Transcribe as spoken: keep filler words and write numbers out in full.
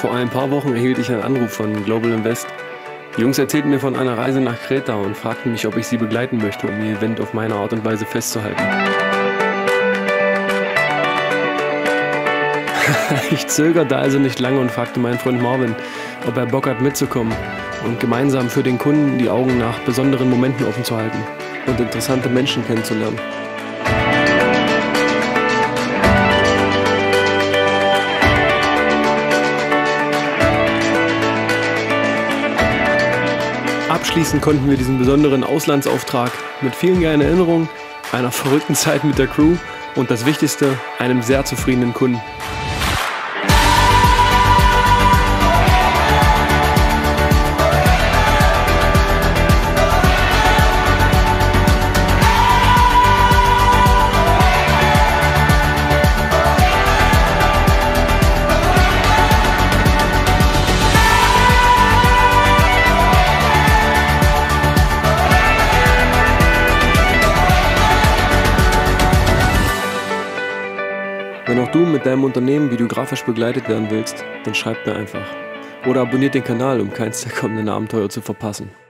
Vor ein paar Wochen erhielt ich einen Anruf von Global Invest. Die Jungs erzählten mir von einer Reise nach Kreta und fragten mich, ob ich sie begleiten möchte, um ihr Event auf meine Art und Weise festzuhalten. Ich zögerte also nicht lange und fragte meinen Freund Marvin, ob er Bock hat mitzukommen und gemeinsam für den Kunden die Augen nach besonderen Momenten offen zu halten und interessante Menschen kennenzulernen. Abschließen konnten wir diesen besonderen Auslandsauftrag mit vielen geilen Erinnerungen, einer verrückten Zeit mit der Crew und das Wichtigste, einem sehr zufriedenen Kunden. Wenn auch du mit deinem Unternehmen videografisch begleitet werden willst, dann schreib mir einfach. Oder abonniert den Kanal, um keins der kommenden Abenteuer zu verpassen.